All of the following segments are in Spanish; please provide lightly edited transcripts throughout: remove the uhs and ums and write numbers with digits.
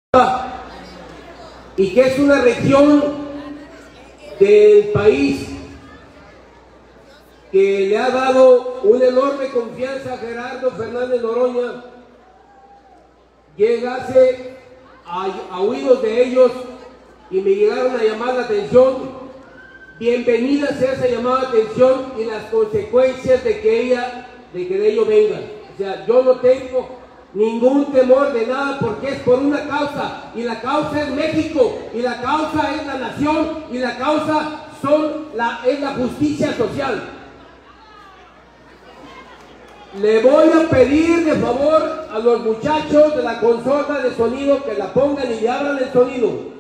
y que es una región del país que le ha dado una enorme confianza a Gerardo Fernández Noroña, llegase a oídos de ellos y me llegaron a llamar la atención. Bienvenida sea esa llamada de atención y las consecuencias de que de ello vengan. O sea, yo no tengo ningún temor de nada porque es por una causa, y la causa es México, y la causa es la nación, y la causa es la justicia social. Le voy a pedir de favor a los muchachos de la consola de sonido que la pongan y le abran el sonido.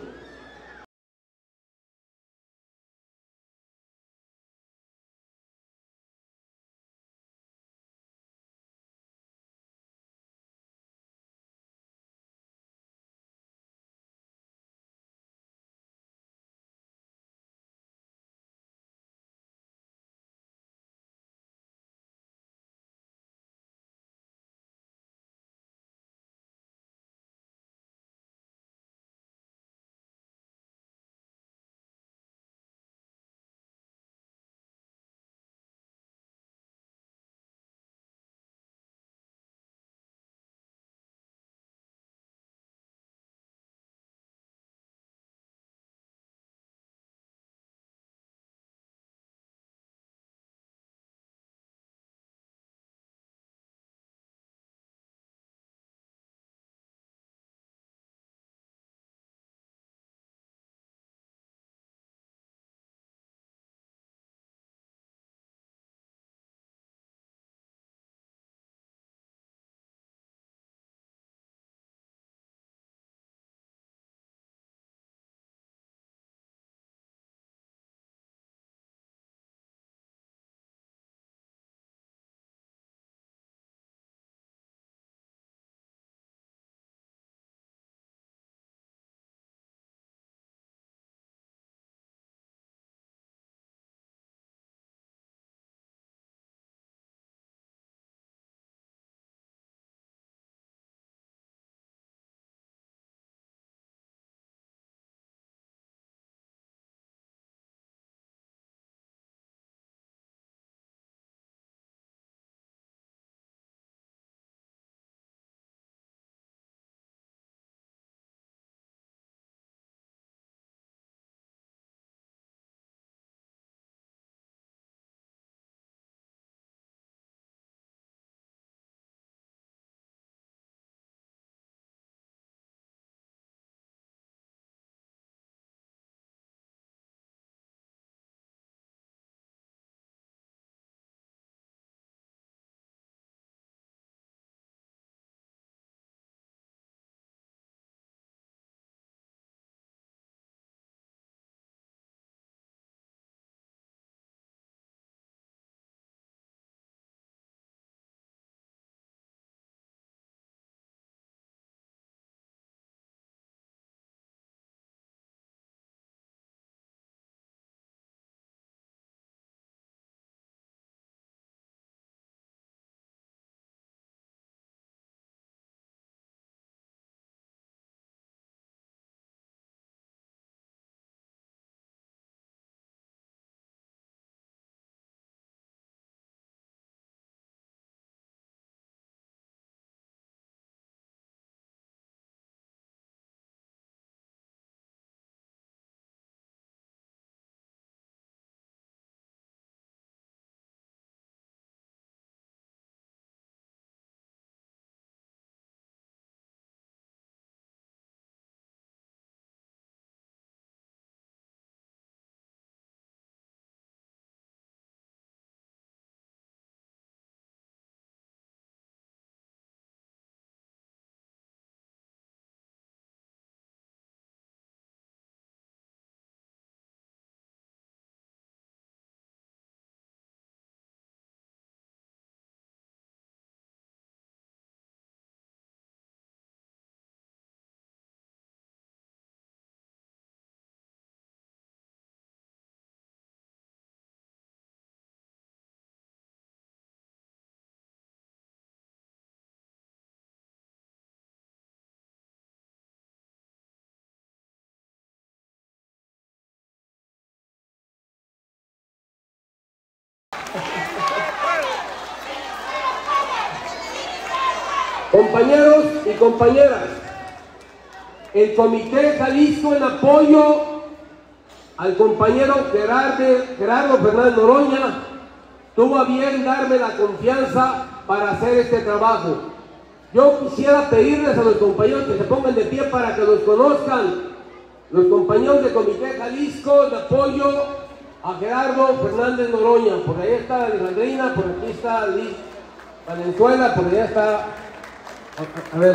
Compañeros y compañeras, el Comité Jalisco, en apoyo al compañero Gerardo Fernández Noroña, tuvo a bien darme la confianza para hacer este trabajo. Yo quisiera pedirles a los compañeros que se pongan de pie para que los conozcan. Los compañeros del Comité Jalisco de apoyo a Gerardo Fernández Noroña. Por ahí está Alejandrina, por aquí está Liz Valenzuela, por allá está... A ver.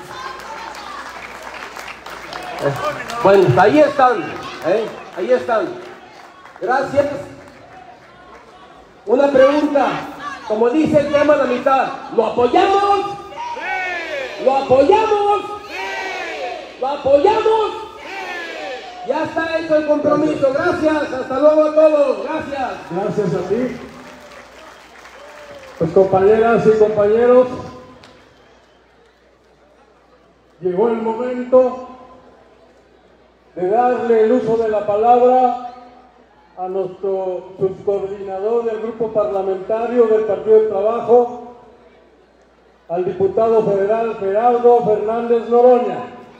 Bueno, ahí están, ahí están. Gracias. Una pregunta, como dice el tema a la mitad, ¿lo apoyamos? ¡Sí! ¿Lo apoyamos? ¡Sí! ¿Lo apoyamos? ¡Sí! Ya está hecho el compromiso. Gracias, hasta luego a todos. Gracias. Gracias a ti. Pues compañeras y compañeros, llegó el momento de darle el uso de la palabra a nuestro subcoordinador del grupo parlamentario del Partido del Trabajo, al diputado federal Gerardo Fernández Noroña.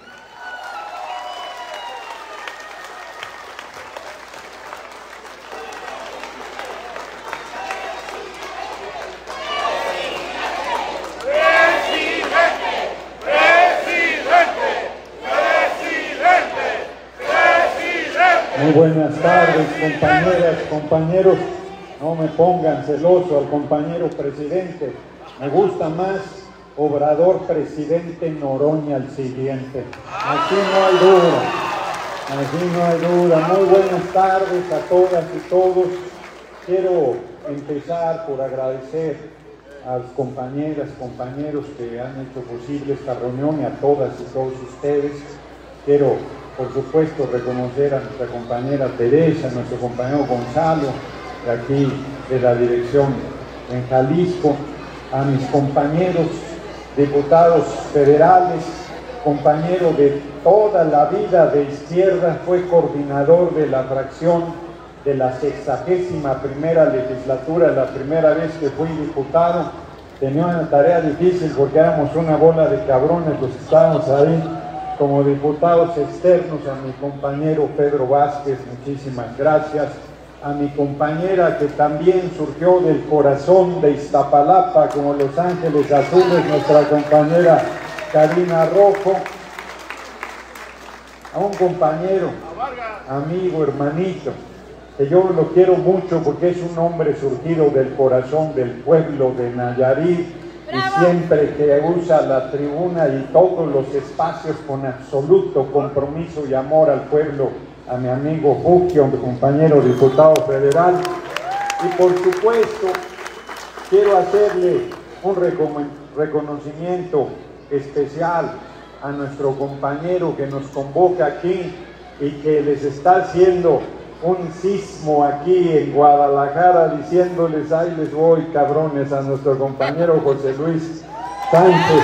Muy buenas tardes, compañeras, compañeros. No me pongan celoso al compañero presidente. Me gusta más Obrador presidente Noroña el siguiente. Así no hay duda. Así no hay duda. Muy buenas tardes a todas y todos. Quiero empezar por agradecer a las compañeras, compañeros que han hecho posible esta reunión y a todas y todos ustedes. Quiero, por supuesto, reconocer a nuestra compañera Teresa, a nuestro compañero Gonzalo, de aquí de la dirección en Jalisco, a mis compañeros diputados federales, compañero de toda la vida de izquierda, fue coordinador de la fracción de la 61ª legislatura, la primera vez que fui diputado. Tenía una tarea difícil porque éramos una bola de cabrones los que estábamos ahí como diputados externos. A mi compañero Pedro Vázquez, muchísimas gracias. A mi compañera que también surgió del corazón de Iztapalapa, como Los Ángeles Azules, nuestra compañera Karina Rojo. A un compañero, amigo, hermanito, que yo lo quiero mucho porque es un hombre surgido del corazón del pueblo de Nayarit. Y siempre que usa la tribuna y todos los espacios con absoluto compromiso y amor al pueblo, a mi amigo Fugio, mi compañero diputado federal. Y por supuesto, quiero hacerle un reconocimiento especial a nuestro compañero que nos convoca aquí y que les está haciendo un sismo aquí en Guadalajara, diciéndoles, ahí les voy, cabrones, a nuestro compañero José Luis Sánchez,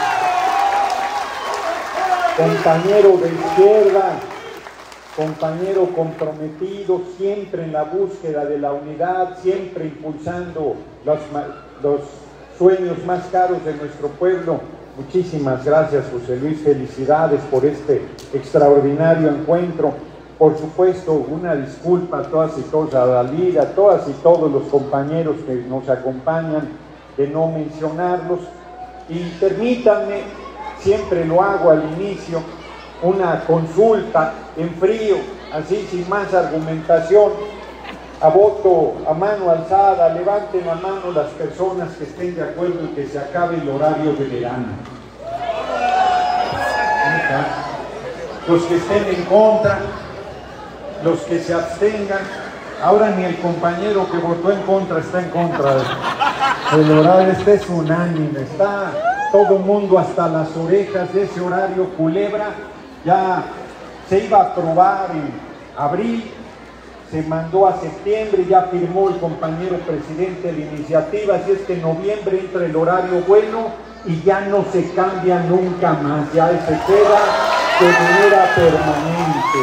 compañero de izquierda, compañero comprometido, siempre en la búsqueda de la unidad, siempre impulsando los sueños más caros de nuestro pueblo. Muchísimas gracias, José Luis, felicidades por este extraordinario encuentro. Por supuesto, una disculpa a todas y todos, a Dalí, a todas y todos los compañeros que nos acompañan, de no mencionarlos. Y permítanme, siempre lo hago al inicio, una consulta en frío, así sin más argumentación, a voto, a mano alzada, levanten la mano las personas que estén de acuerdo en que se acabe el horario de verano. Los que estén en contra, los que se abstengan. Ahora ni el compañero que votó en contra está en contra del horario. Este es unánime, está todo el mundo hasta las orejas de ese horario culebra. Ya se iba a aprobar en abril, se mandó a septiembre, ya firmó el compañero presidente de la iniciativa, así es que en noviembre entra el horario bueno y ya no se cambia nunca más, ya se queda de manera permanente.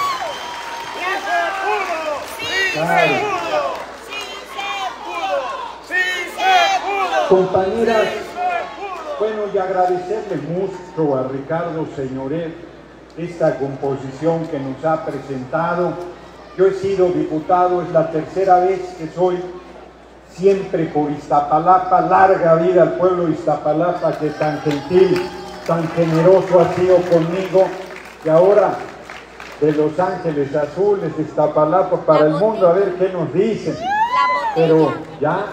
Claro. Compañeras, Bueno, y agradecerle mucho a Ricardo Señoret esta composición que nos ha presentado. Yo he sido diputado, es la tercera vez que soy, siempre por Iztapalapa. Larga vida al pueblo de Iztapalapa, que tan gentil, tan generoso ha sido conmigo, y ahora de Los Ángeles Azules, de Iztapalapa para el mundo, a ver qué nos dicen. Pero ya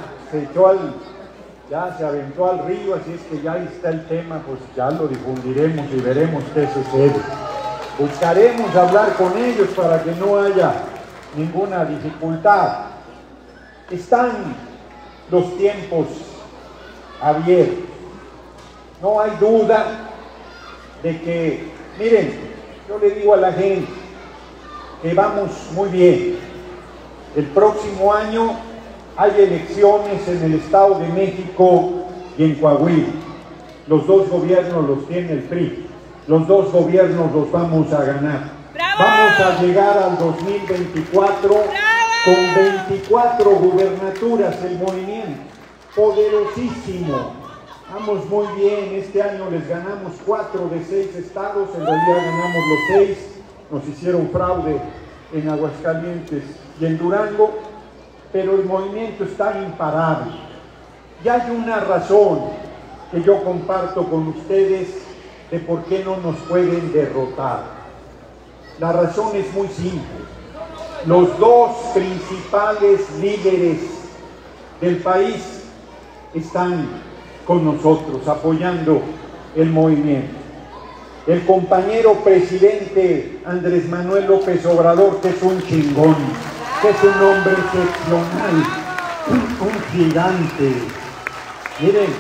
se aventó al río, así es que ya ahí está el tema, pues ya lo difundiremos y veremos qué sucede. Buscaremos hablar con ellos para que no haya ninguna dificultad. Están los tiempos abiertos. No hay duda de que, miren, yo le digo a la gente que vamos muy bien. El próximo año hay elecciones en el Estado de México y en Coahuila. Los dos gobiernos los tiene el PRI. Los dos gobiernos los vamos a ganar. ¡Bravo! Vamos a llegar al 2024 ¡bravo! Con 24 gubernaturas, el movimiento. Poderosísimo. Vamos muy bien. Este año les ganamos 4 de 6 estados. En realidad ganamos los 6. Nos hicieron fraude en Aguascalientes y en Durango. Pero el movimiento está imparable. Y hay una razón que yo comparto con ustedes de por qué no nos pueden derrotar. La razón es muy simple. Los dos principales líderes del país están con nosotros, apoyando el movimiento. El compañero presidente Andrés Manuel López Obrador, que es un chingón, que es un hombre excepcional, un gigante. Miren,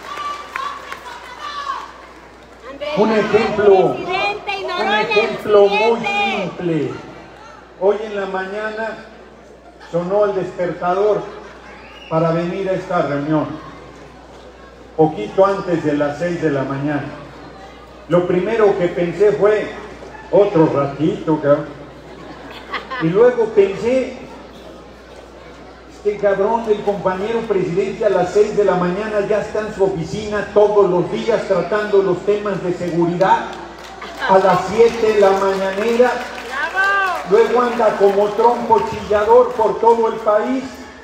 un ejemplo muy simple. Hoy en la mañana sonó el despertador para venir a esta reunión, poquito antes de las 6 de la mañana. Lo primero que pensé fue, otro ratito, cabrón. Y luego pensé, este cabrón del compañero presidente a las 6 de la mañana ya está en su oficina todos los días tratando los temas de seguridad. A las 7 de la mañanera, luego anda como trompo chillador por todo el país.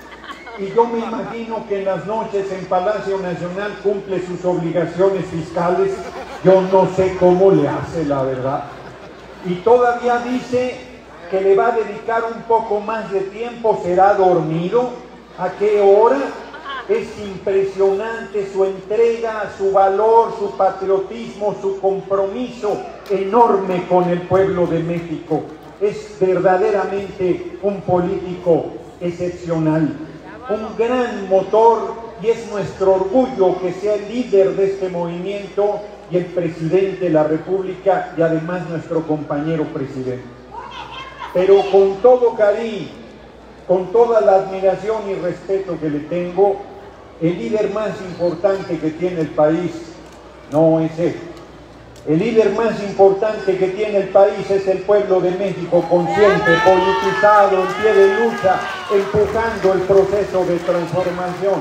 Y yo me imagino que en las noches en Palacio Nacional cumple sus obligaciones fiscales. Yo no sé cómo le hace, la verdad. Y todavía dice que le va a dedicar un poco más de tiempo. ¿Será dormido? ¿A qué hora? Es impresionante su entrega, su valor, su patriotismo, su compromiso enorme con el pueblo de México. Es verdaderamente un político excepcional, un gran motor, y es nuestro orgullo que sea el líder de este movimiento y el presidente de la República, y además nuestro compañero presidente. Pero con todo cariño, con toda la admiración y respeto que le tengo, el líder más importante que tiene el país no es él. El líder más importante que tiene el país es el pueblo de México, consciente, politizado, en pie de lucha, empujando el proceso de transformación.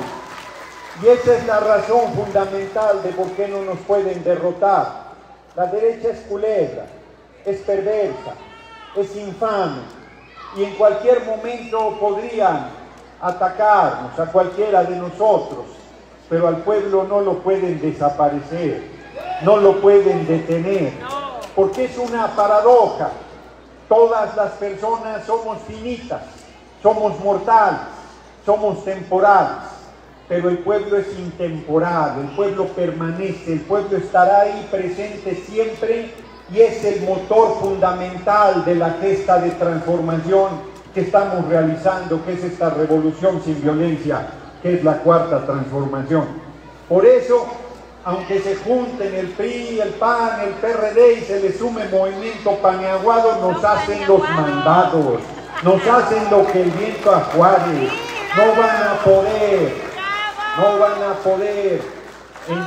Y esa es la razón fundamental de por qué no nos pueden derrotar. La derecha es culebra, es perversa, es infame, y en cualquier momento podrían atacarnos a cualquiera de nosotros, pero al pueblo no lo pueden desaparecer, no lo pueden detener, porque es una paradoja. Todas las personas somos finitas, somos mortales, somos temporales, pero el pueblo es intemporal, el pueblo permanece, el pueblo estará ahí presente siempre, y es el motor fundamental de la gesta de transformación que estamos realizando, que es esta revolución sin violencia, que es la cuarta transformación. Por eso, aunque se junten el PRI, el PAN, el PRD y se le sume Movimiento Paneaguado, nos hacen los mandados, nos hacen lo que el viento ajuare. No van a poder, no van a poder. En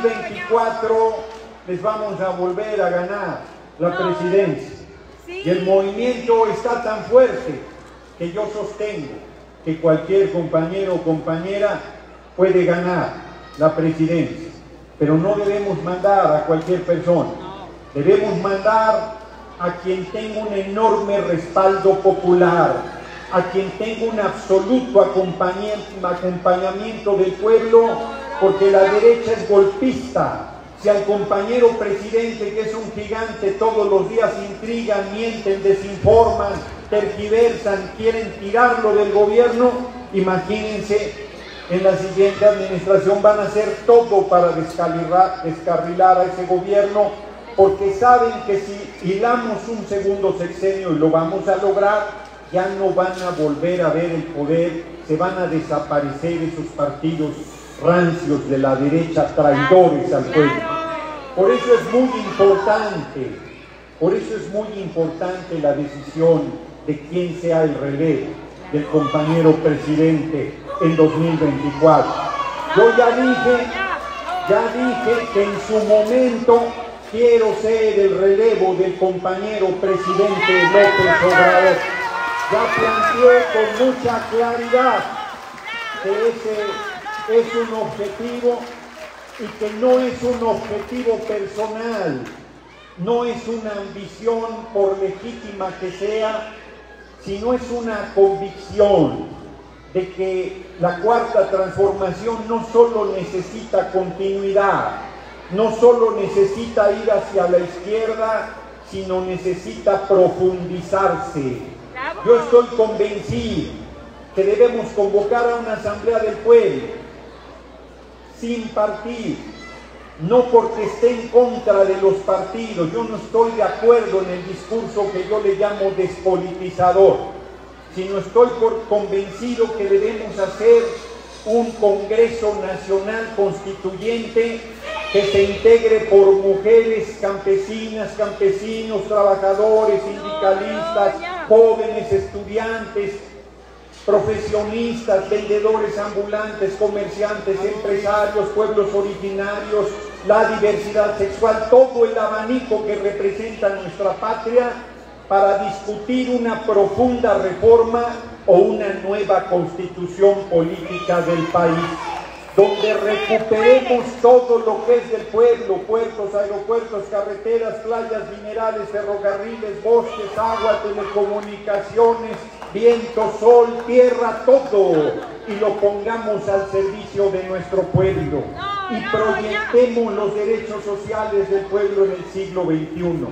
2024 les vamos a volver a ganar la presidencia. Y el movimiento está tan fuerte que yo sostengo que cualquier compañero o compañera puede ganar la presidencia. pero no debemos mandar a cualquier persona. Debemos mandar a quien tenga un enorme respaldo popular, a quien tenga un absoluto acompañamiento del pueblo, porque la derecha es golpista. Si al compañero presidente, que es un gigante, todos los días intrigan, mienten, desinforman, tergiversan, quieren tirarlo del gobierno, imagínense, en la siguiente administración van a hacer todo para descarrilar a ese gobierno, porque saben que si hilamos un segundo sexenio, y lo vamos a lograr, ya no van a volver a ver el poder, se van a desaparecer esos partidos rancios de la derecha, traidores al pueblo. Por eso es muy importante la decisión de quién sea el relevo del compañero presidente en 2024. Yo ya dije que en su momento quiero ser el relevo del compañero presidente López Obrador. Ya planteé con mucha claridad que ese es un objetivo y que no es un objetivo personal, no es una ambición por legítima que sea, sino es una convicción de que la cuarta transformación no solo necesita continuidad, no solo necesita ir hacia la izquierda, sino necesita profundizarse. Yo estoy convencido que debemos convocar a una asamblea del pueblo, sin partido, no porque esté en contra de los partidos. Yo no estoy de acuerdo en el discurso que yo le llamo despolitizador, sino estoy convencido que debemos hacer un Congreso Nacional Constituyente que se integre por mujeres campesinas, campesinos, trabajadores, sindicalistas, jóvenes, estudiantes, profesionistas, vendedores ambulantes, comerciantes, empresarios, pueblos originarios, la diversidad sexual, todo el abanico que representa nuestra patria, para discutir una profunda reforma o una nueva constitución política del país, donde recuperemos todo lo que es del pueblo: puertos, aeropuertos, carreteras, playas, minerales, ferrocarriles, bosques, agua, telecomunicaciones, viento, sol, tierra, todo, y lo pongamos al servicio de nuestro pueblo y proyectemos los derechos sociales del pueblo en el siglo XXI.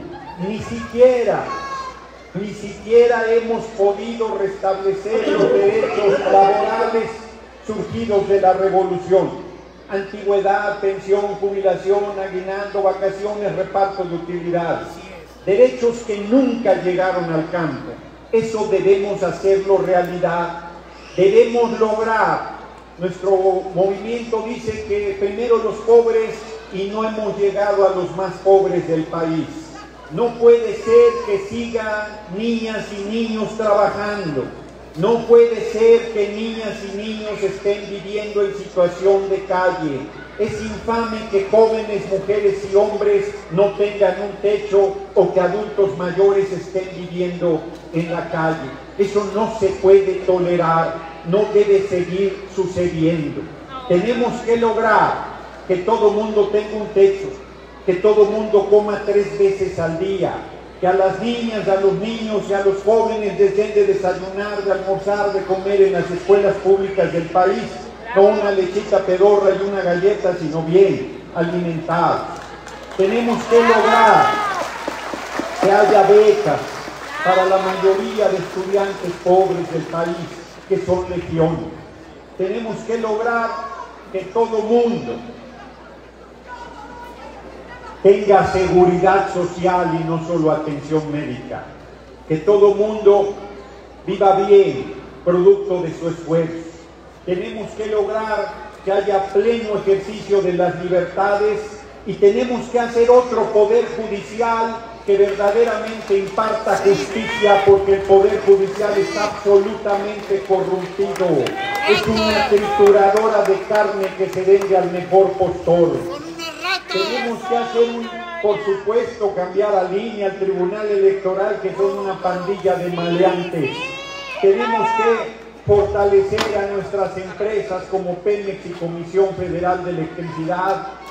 Ni siquiera hemos podido restablecer los derechos laborales surgidos de la revolución: antigüedad, pensión, jubilación, aguinaldo, vacaciones, reparto de utilidades, derechos que nunca llegaron al campo. Eso debemos hacerlo realidad, debemos lograr. Nuestro movimiento dice que primero los pobres, y no hemos llegado a los más pobres del país. No puede ser que sigan niñas y niños trabajando. No puede ser que niñas y niños estén viviendo en situación de calle. Es infame que jóvenes, mujeres y hombres no tengan un techo, o que adultos mayores estén viviendo en la calle. Eso no se puede tolerar, no debe seguir sucediendo. Tenemos que lograr que todo mundo tenga un techo, que todo mundo coma 3 veces al día, que a las niñas, a los niños y a los jóvenes les den de desayunar, de almorzar, de comer en las escuelas públicas del país, no una lechita pedorra y una galleta, sino bien alimentados. Tenemos que lograr que haya becas para la mayoría de estudiantes pobres del país, que son legión. Tenemos que lograr que todo mundo tenga seguridad social y no solo atención médica, que todo mundo viva bien, producto de su esfuerzo. Tenemos que lograr que haya pleno ejercicio de las libertades, y tenemos que hacer otro poder judicial que verdaderamente imparta justicia, porque el poder judicial está absolutamente corrompido. Es una trituradora de carne que se vende al mejor postor. Tenemos que hacer, por supuesto, cambiar a línea al Tribunal Electoral, que son una pandilla de maleantes. Tenemos que fortalecer a nuestras empresas como Pemex y Comisión Federal de Electricidad,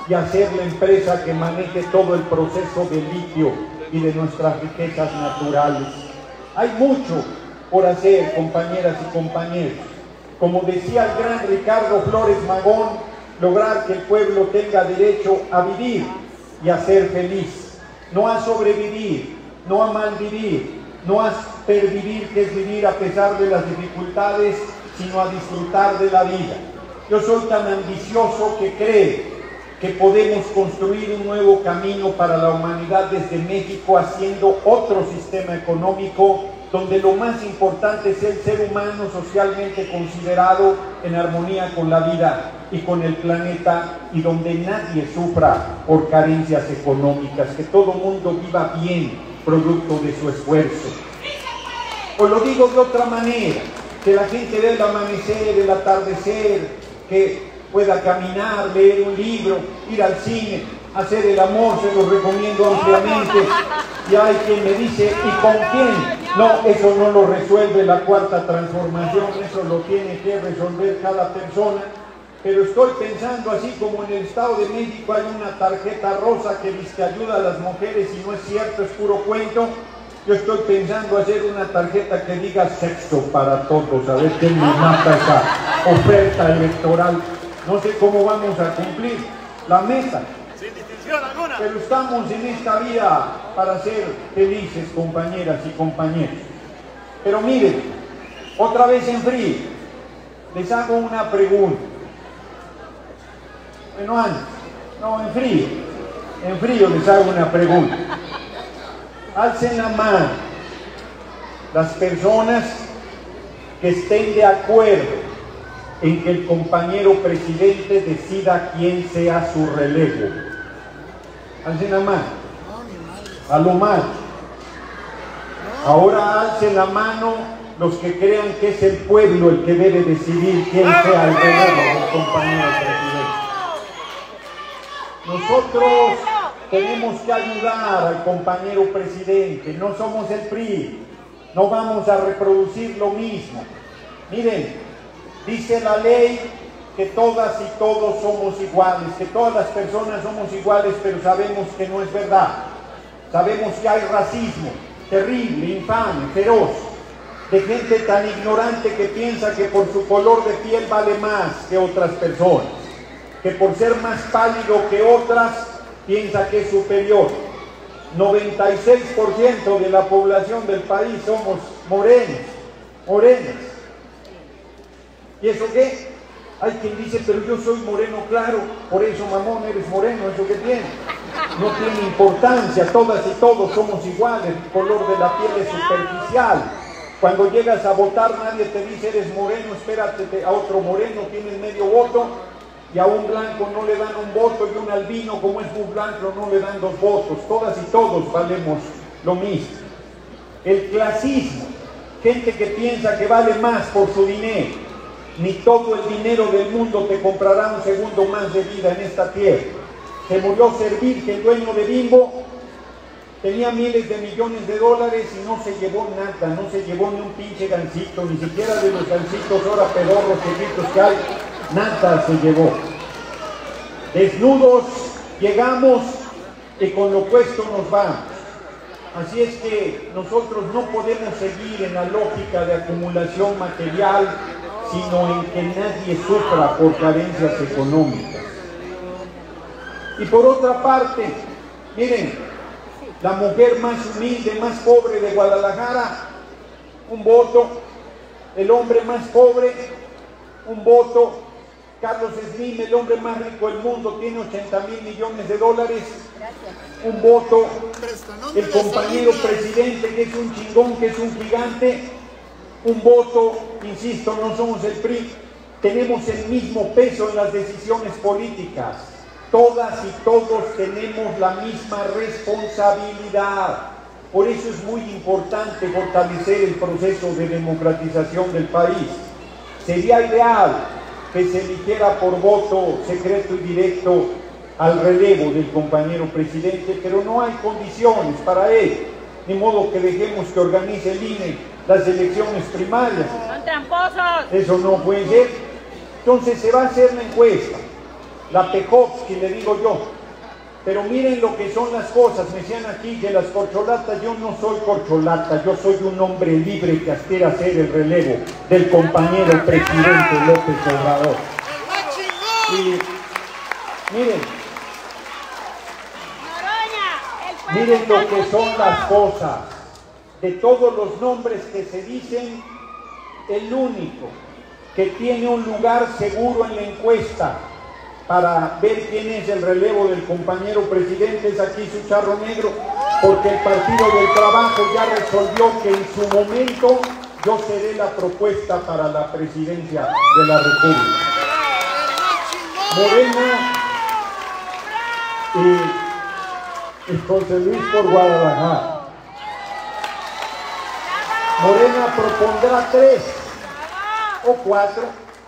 y hacer la empresa que maneje todo el proceso de litio y de nuestras riquezas naturales. Hay mucho por hacer, compañeras y compañeros. Como decía el gran Ricardo Flores Magón, lograr que el pueblo tenga derecho a vivir y a ser feliz, no a sobrevivir, no a malvivir, no a pervivir, que es vivir a pesar de las dificultades, sino a disfrutar de la vida. Yo soy tan ambicioso que creo que podemos construir un nuevo camino para la humanidad desde México, haciendo otro sistema económico donde lo más importante es el ser humano socialmente considerado en armonía con la vida y con el planeta, y donde nadie sufra por carencias económicas, que todo mundo viva bien, producto de su esfuerzo. O lo digo de otra manera, que la gente vea el amanecer, el atardecer, que pueda caminar, leer un libro, ir al cine, hacer el amor, se lo recomiendo ampliamente. Y hay quien me dice, ¿y con quién? No, eso no lo resuelve la cuarta transformación, eso lo tiene que resolver cada persona. Pero estoy pensando, así como en el Estado de México hay una tarjeta rosa que dice que ayuda a las mujeres, y no es cierto, es puro cuento. Yo estoy pensando hacer una tarjeta que diga sexo para todos, a ver quién me mata esa oferta electoral. No sé cómo vamos a cumplir la meta, pero estamos en esta vida para ser felices, compañeras y compañeros. Pero miren, otra vez en frío, les hago una pregunta. Bueno, antes, no, en frío les hago una pregunta. Alcen la mano las personas que estén de acuerdo en que el compañero presidente decida quién sea su relevo. Alcen la mano. A lo mal. Ahora alcen la mano los que crean que es el pueblo el que debe decidir quién sea el relevo del compañero presidente. Nosotros tenemos que ayudar al compañero presidente, no somos el PRI, no vamos a reproducir lo mismo. Miren, dice la ley que todas y todos somos iguales, que todas las personas somos iguales, pero sabemos que no es verdad. Sabemos que hay racismo terrible, infame, feroz, de gente tan ignorante que piensa que por su color de piel vale más que otras personas, que por ser más pálido que otras piensa que es superior. 96% de la población del país somos morenas. ¿Y eso qué? Hay quien dice, pero yo soy moreno claro, por eso mamón eres moreno, ¿eso qué tiene? No tiene importancia, todas y todos somos iguales, el color de la piel es superficial. Cuando llegas a votar nadie te dice eres moreno, espérate a otro moreno, tienes medio voto, y a un blanco no le dan un voto, y a un albino, como es muy blanco, no le dan 2 votos. Todas y todos valemos lo mismo. El clasismo, gente que piensa que vale más por su dinero. Ni todo el dinero del mundo te comprará un segundo más de vida en esta tierra. Se murió Servir, que el dueño de Bimbo tenía miles de millones de dólares y no se llevó nada, no se llevó ni un pinche gansito, ni siquiera de los gansitos ahora pedorros, chiquitos que hay. Nada se llevó. Desnudos llegamos y con lo puesto nos vamos. Así es que nosotros no podemos seguir en la lógica de acumulación material, sino en que nadie sufra por carencias económicas. Y por otra parte, miren, la mujer más humilde, más pobre de Guadalajara, un voto. El hombre más pobre, un voto. Carlos Slim, el hombre más rico del mundo, tiene 80,000 millones de dólares, un voto. El compañero presidente, que es un chingón, que es un gigante, un voto. Insisto, no somos el PRI, tenemos el mismo peso en las decisiones políticas. Todas y todos tenemos la misma responsabilidad. Por eso es muy importante fortalecer el proceso de democratización del país. Sería ideal que se eligiera por voto secreto y directo al relevo del compañero presidente, pero no hay condiciones para ello, ni modo que dejemos que organice el INE las elecciones primarias. ¡Son tramposos! Eso no puede ser. Entonces se va a hacer la encuesta. la Pejovsky, le digo yo. Pero miren lo que son las cosas. Me decían aquí que las corcholatas, yo no soy corcholata, yo soy un hombre libre que aspira a ser el relevo del compañero presidente López Obrador. Y miren lo que son las cosas. De todos los nombres que se dicen, el único que tiene un lugar seguro en la encuesta para ver quién es el relevo del compañero presidente es aquí su charro negro, porque el Partido del Trabajo ya resolvió que en su momento yo seré la propuesta para la presidencia de la República. Morena y José Luis por Guadalajara. Morena propondrá 3 o 4,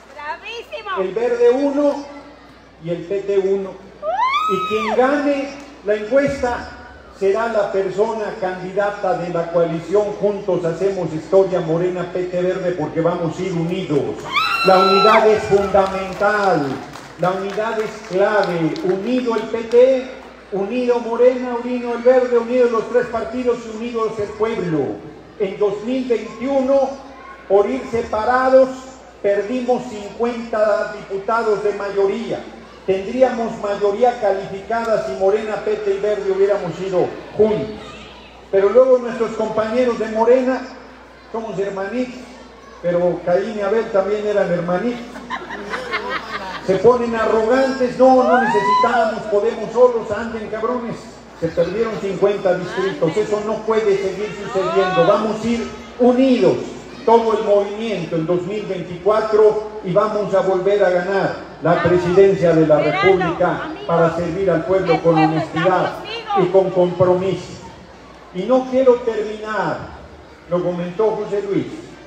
el Verde 1 y el PT 1. Y quien gane la encuesta será la persona candidata de la coalición Juntos Hacemos Historia, Morena, PT Verde, porque vamos a ir unidos. La unidad es fundamental, la unidad es clave. Unido el PT, unido Morena, unido el Verde, unidos los 3 partidos y unidos el pueblo. En 2021, por ir separados, perdimos 50 diputados de mayoría. Tendríamos mayoría calificada si Morena, PT y Verde hubiéramos ido juntos. Pero luego nuestros compañeros de Morena, somos hermanitos, pero Caín y Abel también eran hermanitos. Se ponen arrogantes, no necesitamos, podemos solos, anden cabrones. Se perdieron 50 distritos, eso no puede seguir sucediendo. Vamos a ir unidos, todo el movimiento en 2024 y vamos a volver a ganar la presidencia de la República para servir al pueblo con honestidad y con compromiso. Y no quiero terminar, lo comentó José Luis,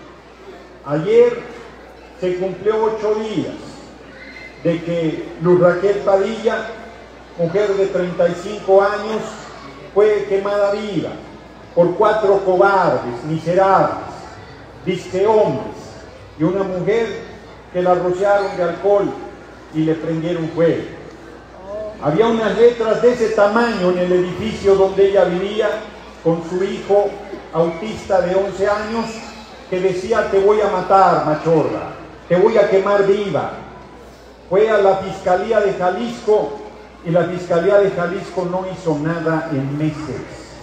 ayer se cumplió 8 días de que Luz Raquel Padilla, mujer de 35 años, fue quemada viva por 4 cobardes, miserables, disque hombres, y una mujer que la rociaron de alcohol y le prendieron fuego. Había unas letras de ese tamaño en el edificio donde ella vivía con su hijo autista de 11 años que decía: te voy a matar, machorra, te voy a quemar viva. Fue a la Fiscalía de Jalisco y la Fiscalía de Jalisco no hizo nada en meses.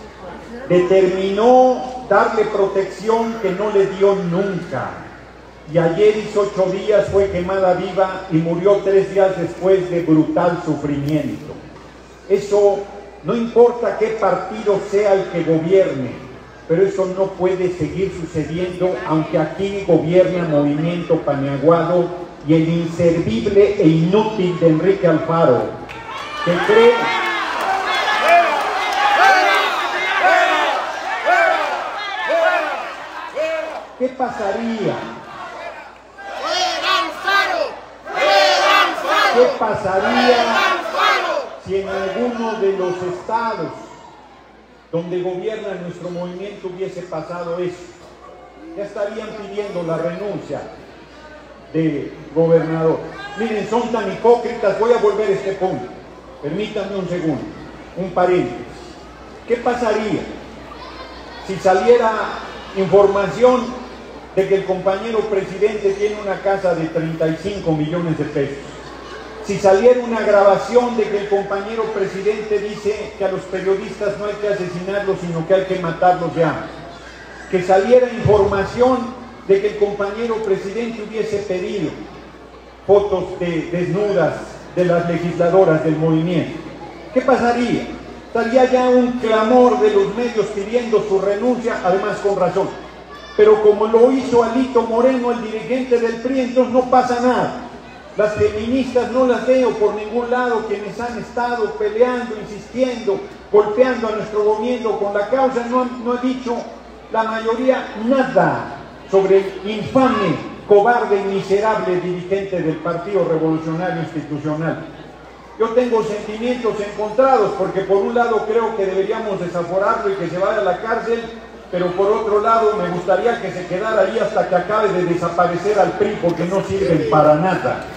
Determinó darle protección que no le dio nunca. Y ayer hizo 8 días, fue quemada viva y murió 3 días después de brutal sufrimiento. Eso no importa qué partido sea el que gobierne, pero eso no puede seguir sucediendo, aunque aquí gobierna Movimiento Paniaguado y el inservible e inútil de Enrique Alfaro, que cree ¿qué pasaría? ¿Qué pasaría si en alguno de los estados donde gobierna nuestro movimiento hubiese pasado eso? Ya estarían pidiendo la renuncia de gobernador. Miren, son tan hipócritas. Voy a volver a este punto. Permítanme un segundo, un paréntesis. ¿Qué pasaría si saliera información de que el compañero presidente tiene una casa de 35 millones de pesos? Si saliera una grabación de que el compañero presidente dice que a los periodistas no hay que asesinarlos, sino que hay que matarlos ya. Que saliera información de que el compañero presidente hubiese pedido fotos desnudas de las legisladoras del movimiento. ¿Qué pasaría? Estaría ya un clamor de los medios pidiendo su renuncia, además con razón. Pero como lo hizo Alito Moreno, el dirigente del PRI, entonces no pasa nada. Las feministas no las veo por ningún lado, quienes han estado peleando, insistiendo, golpeando a nuestro gobierno con la causa, no ha dicho la mayoría nada sobre el infame, cobarde y miserable dirigente del Partido Revolucionario Institucional. Yo tengo sentimientos encontrados, porque por un lado creo que deberíamos desaforarlo y que se vaya a la cárcel, pero por otro lado me gustaría que se quedara ahí hasta que acabe de desaparecer al PRI, porque no sirven para nada.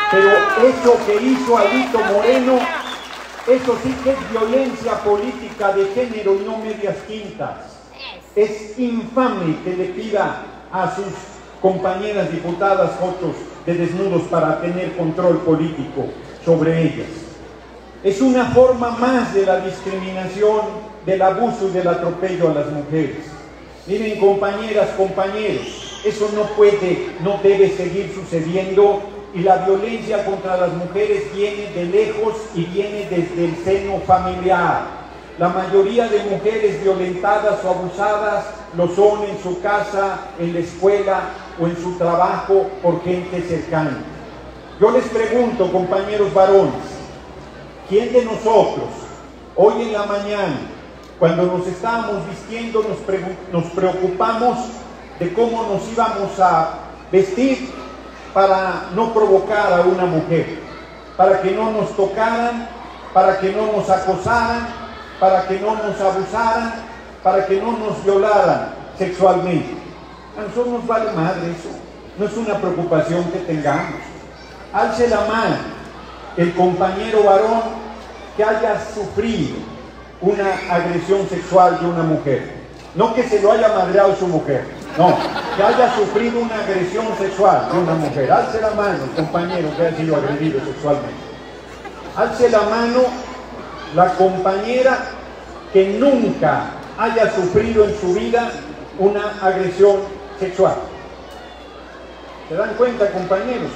Pero eso que hizo Alito Moreno, eso sí que es violencia política de género y no medias tintas. Es infame que le pida a sus compañeras diputadas fotos de desnudos para tener control político sobre ellas. Es una forma más de la discriminación, del abuso y del atropello a las mujeres. Miren, compañeras, compañeros, eso no puede, no debe seguir sucediendo, y la violencia contra las mujeres viene de lejos y viene desde el seno familiar. La mayoría de mujeres violentadas o abusadas lo son en su casa, en la escuela o en su trabajo por gente cercana. Yo les pregunto, compañeros varones, ¿quién de nosotros hoy en la mañana, cuando nos estábamos vistiendo, nos preocupamos de cómo nos íbamos a vestir para no provocar a una mujer, para que no nos tocaran, para que no nos acosaran, para que no nos abusaran, para que no nos violaran sexualmente? A nosotros nos vale madre eso, no es una preocupación que tengamos. Alce la mano el compañero varón que haya sufrido una agresión sexual de una mujer, no que se lo haya madreado su mujer, no, que haya sufrido una agresión sexual de una mujer. Alce la mano el compañero que haya sido agredido sexualmente. Alce la mano la compañera que nunca haya sufrido en su vida una agresión sexual. ¿Se dan cuenta, compañeros?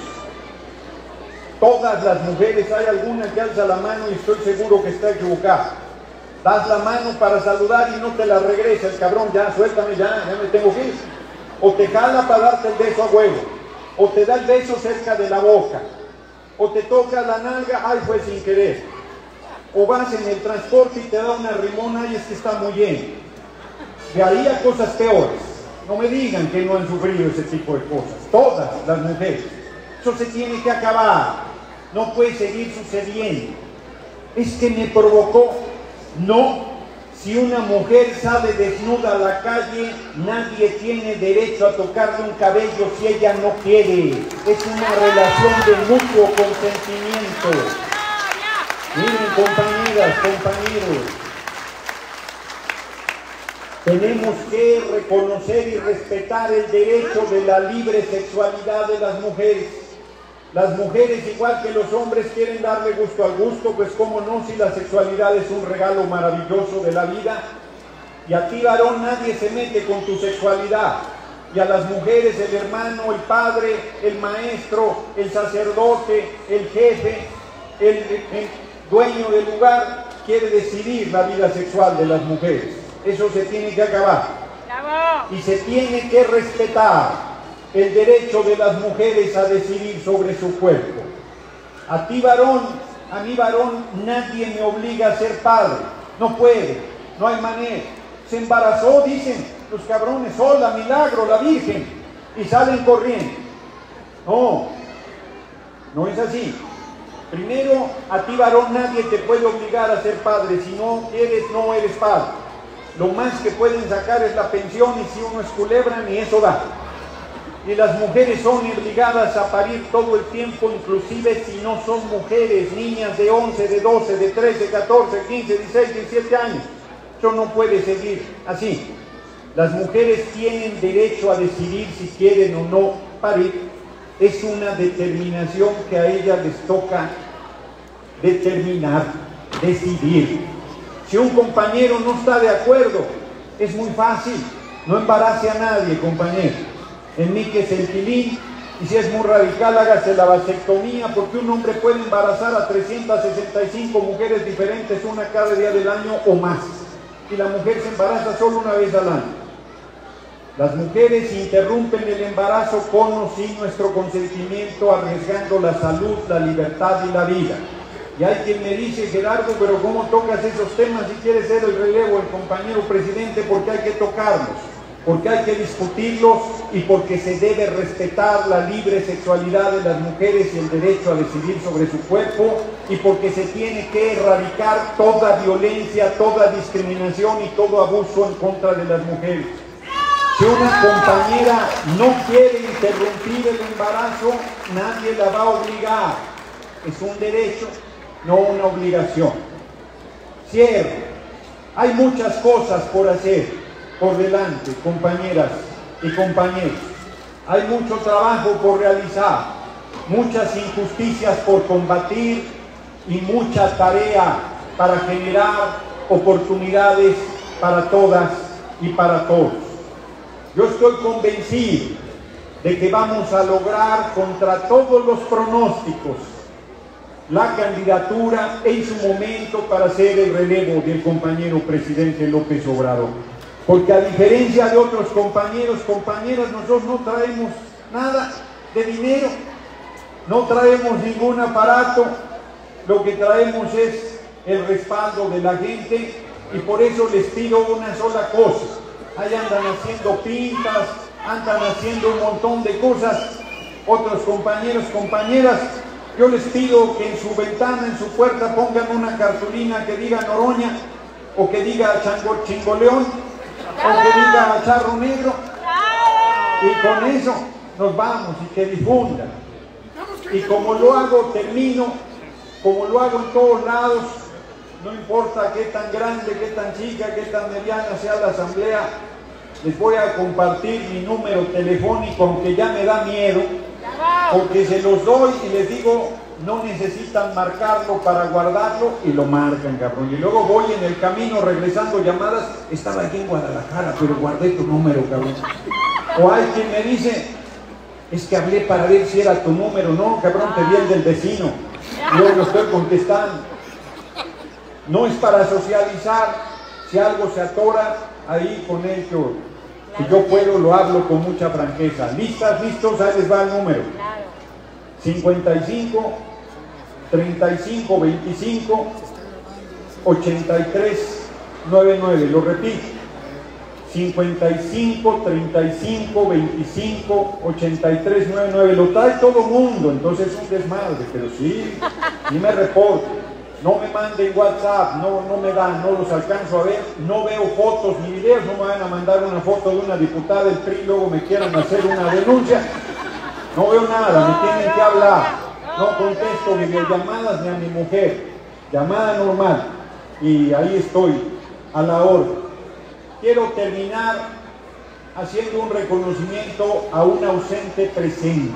Todas las mujeres, hay alguna que alza la mano y estoy seguro que está equivocada. Das la mano para saludar y no te la regresa el cabrón, ya suéltame, ya me tengo que ir. O te jala para darte el beso a huevo, o te da el beso cerca de la boca, o te toca la nalga, ay, fue sin querer. O vas en el transporte y te da una rimona y es que está muy lleno. De ahí a cosas peores. No me digan que no han sufrido ese tipo de cosas. Todas las mujeres. Eso se tiene que acabar. No puede seguir sucediendo. Es que me provocó. No. Si una mujer sale desnuda a la calle, nadie tiene derecho a tocarle un cabello si ella no quiere. Es una relación de mutuo consentimiento. Miren, compañeras, compañeros, tenemos que reconocer y respetar el derecho de la libre sexualidad de las mujeres. Las mujeres, igual que los hombres, quieren darle gusto al gusto, pues cómo no, si la sexualidad es un regalo maravilloso de la vida. Y a ti, varón, nadie se mete con tu sexualidad. Y a las mujeres, el hermano, el padre, el maestro, el sacerdote, el jefe, el dueño del lugar, quiere decidir la vida sexual de las mujeres. Eso se tiene que acabar. Y se tiene que respetar el derecho de las mujeres a decidir sobre su cuerpo. A ti, varón, a mí, varón, nadie me obliga a ser padre. No puede, no hay manera. Se embarazó, dicen los cabrones, hola, milagro, la Virgen, y salen corriendo. No, no es así. Primero, a ti, varón, nadie te puede obligar a ser padre. Si no quieres, no eres padre. Lo más que pueden sacar es la pensión, y si uno es culebra, ni eso da. Y las mujeres son obligadas a parir todo el tiempo, inclusive si no son mujeres, niñas de 11, de 12, de 13, 14, 15, 16, 17 años. Eso no puede seguir así. Las mujeres tienen derecho a decidir si quieren o no parir. Es una determinación que a ellas les toca determinar, decidir. Si un compañero no está de acuerdo, es muy fácil. No embarace a nadie, compañero. Enmíquese el pilín, y si es muy radical, hágase la vasectomía, porque un hombre puede embarazar a 365 mujeres diferentes, una cada día del año o más. Y la mujer se embaraza solo una vez al año. Las mujeres interrumpen el embarazo con o sin nuestro consentimiento, arriesgando la salud, la libertad y la vida. Y hay quien me dice, Gerardo, pero ¿cómo tocas esos temas si quieres ser el relevo, el compañero presidente? Porque hay que tocarlos, porque hay que discutirlos y porque se debe respetar la libre sexualidad de las mujeres y el derecho a decidir sobre su cuerpo, y porque se tiene que erradicar toda violencia, toda discriminación y todo abuso en contra de las mujeres. Si una compañera no quiere interrumpir el embarazo, nadie la va a obligar. Es un derecho, no una obligación. Cierro. Hay muchas cosas por hacer por delante, compañeras y compañeros. Hay mucho trabajo por realizar, muchas injusticias por combatir y mucha tarea para generar oportunidades para todas y para todos. Yo estoy convencido de que vamos a lograr contra todos los pronósticos la candidatura en su momento para hacer el relevo del compañero presidente López Obrador. Porque a diferencia de otros compañeros, compañeras, nosotros no traemos nada de dinero, no traemos ningún aparato, lo que traemos es el respaldo de la gente y por eso les pido una sola cosa. Ahí andan haciendo pintas, andan haciendo un montón de cosas, otros compañeros, compañeras, yo les pido que en su ventana, en su puerta pongan una cartulina que diga Noroña, o que diga Chingoleón, o que diga Charro Negro, y con eso nos vamos y que difundan. Y como lo hago, termino, como lo hago en todos lados, no importa qué tan grande, qué tan chica, qué tan mediana sea la asamblea, les voy a compartir mi número telefónico, aunque ya me da miedo, porque se los doy y les digo, no necesitan marcarlo para guardarlo, y lo marcan, cabrón. Y luego voy en el camino regresando llamadas, estaba aquí en Guadalajara, pero guardé tu número, cabrón. O hay quien me dice, es que hablé para ver si era tu número. No, cabrón, te vi el del vecino. Yo lo estoy contestando. No es para socializar. Si algo se atora, ahí con él si yo puedo, lo hablo con mucha franqueza. ¿Listas? ¿Listos? Ahí les va el número. 55 35 25 83 99. Lo repito. 55 35 25 83 99. Lo trae todo mundo, entonces es un desmadre, pero sí me reporte. No me manden WhatsApp, no me dan, no los alcanzo a ver, no veo fotos ni videos, no me van a mandar una foto de una diputada del PRI, luego me quieran hacer una denuncia. No veo nada, me tienen que hablar. No contesto videollamadas ni a mi mujer. Llamada normal. Y ahí estoy, a la orden. Quiero terminar haciendo un reconocimiento a un ausente presente.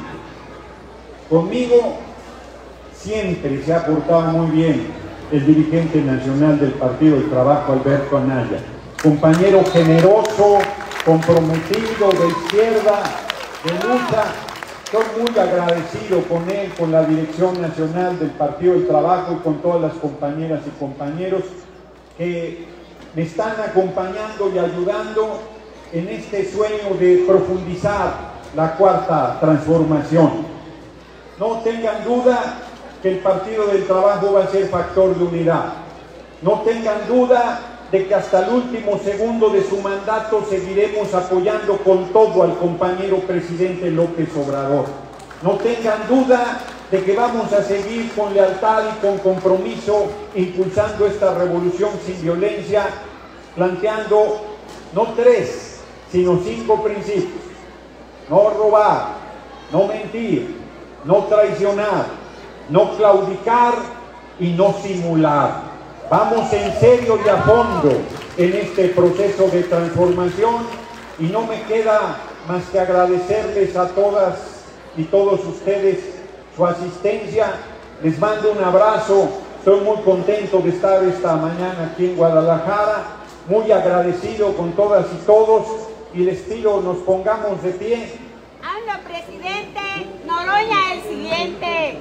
Conmigo siempre se ha portado muy bien el dirigente nacional del Partido del Trabajo, Alberto Anaya. Compañero generoso, comprometido, de izquierda, de lucha. Estoy muy agradecido con él, con la dirección nacional del Partido del Trabajo y con todas las compañeras y compañeros que me están acompañando y ayudando en este sueño de profundizar la cuarta transformación. No tengan duda que el Partido del Trabajo va a ser factor de unidad. No tengan duda de que hasta el último segundo de su mandato seguiremos apoyando con todo al compañero presidente López Obrador. No tengan duda de que vamos a seguir con lealtad y con compromiso impulsando esta revolución sin violencia, planteando no 3, sino 5 principios. No robar, no mentir, no traicionar, no claudicar y no simular. Vamos en serio y a fondo en este proceso de transformación y no me queda más que agradecerles a todas y todos ustedes su asistencia. Les mando un abrazo, estoy muy contento de estar esta mañana aquí en Guadalajara, muy agradecido con todas y todos y les pido nos pongamos de pie. ¡Ando, presidente! ¡Noroña el siguiente!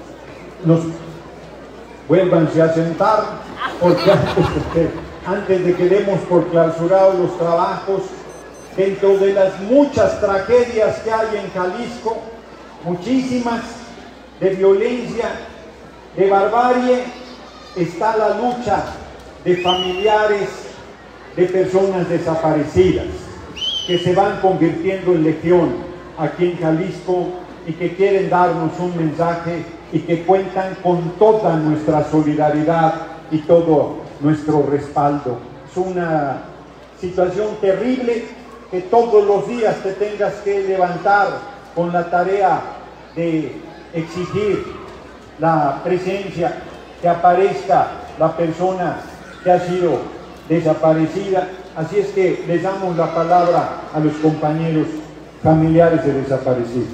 Vuélvanse a sentar, porque antes de que demos por clausurados los trabajos, dentro de las muchas tragedias que hay en Jalisco, muchísimas, de violencia, de barbarie, está la lucha de familiares de personas desaparecidas, que se van convirtiendo en legión aquí en Jalisco y que quieren darnos un mensaje y que cuentan con toda nuestra solidaridad y todo nuestro respaldo. Es una situación terrible que todos los días te tengas que levantar con la tarea de exigir la presencia, que aparezca la persona que ha sido desaparecida. Así es que les damos la palabra a los compañeros familiares de desaparecidos.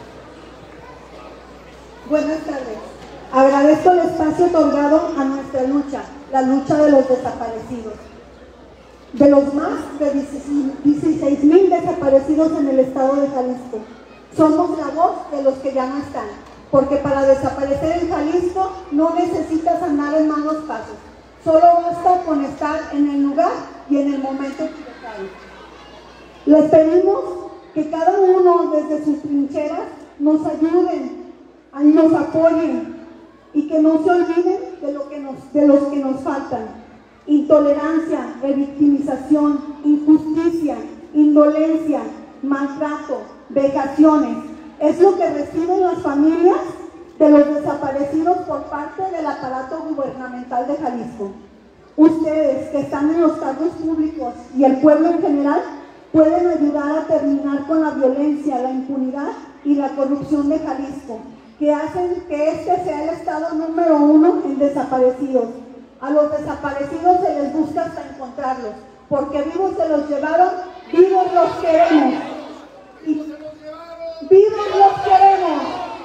Buenas tardes. Agradezco el espacio otorgado a nuestra lucha, la lucha de los desaparecidos. De los más de 16,000 desaparecidos en el estado de Jalisco, somos la voz de los que ya no están, porque para desaparecer en Jalisco no necesitas andar en malos pasos, solo basta con estar en el lugar y en el momento equivocado. Les pedimos que cada uno desde sus trincheras nos ayuden, nos apoyen y que no se olviden de los que nos faltan. Intolerancia, revictimización, injusticia, indolencia, maltrato, vejaciones, es lo que reciben las familias de los desaparecidos por parte del aparato gubernamental de Jalisco. Ustedes que están en los cargos públicos y el pueblo en general pueden ayudar a terminar con la violencia, la impunidad y la corrupción de Jalisco, que hacen que este sea el estado número 1 en desaparecidos. A los desaparecidos se les busca hasta encontrarlos, porque vivos se los llevaron, vivos los queremos. Y vivos los queremos.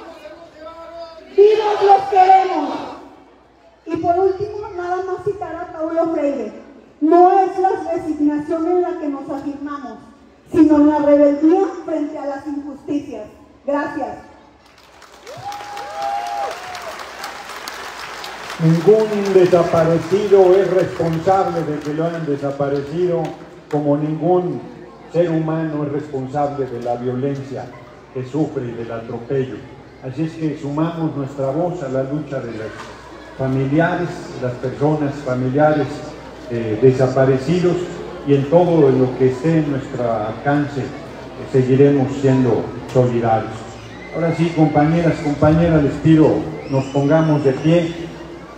Vivos los queremos. Y por último, nada más citar a Paulo Freire. No es la resignación en la que nos afirmamos, sino en la rebeldía frente a las injusticias. Gracias. Ningún desaparecido es responsable de que lo hayan desaparecido, como ningún ser humano es responsable de la violencia que sufre y del atropello. Así es que sumamos nuestra voz a la lucha de los familiares, las personas familiares desaparecidos, y en todo lo que esté en nuestro alcance seguiremos siendo solidarios. Ahora sí, compañeras, les pido nos pongamos de pie.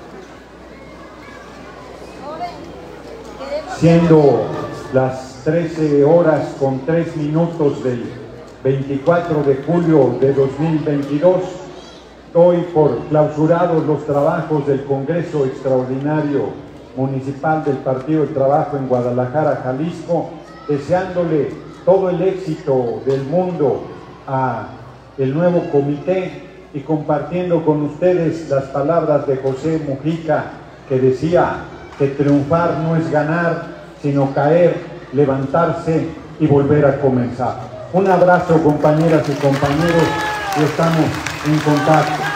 Siendo las 13 horas con 3 minutos del 24 de julio de 2022, doy por clausurados los trabajos del Congreso Extraordinario Municipal del Partido del Trabajo en Guadalajara, Jalisco, deseándole todo el éxito del mundo a el nuevo comité y compartiendo con ustedes las palabras de José Mujica, que decía que triunfar no es ganar, sino caer, levantarse y volver a comenzar. Un abrazo, compañeras y compañeros, y estamos en contacto.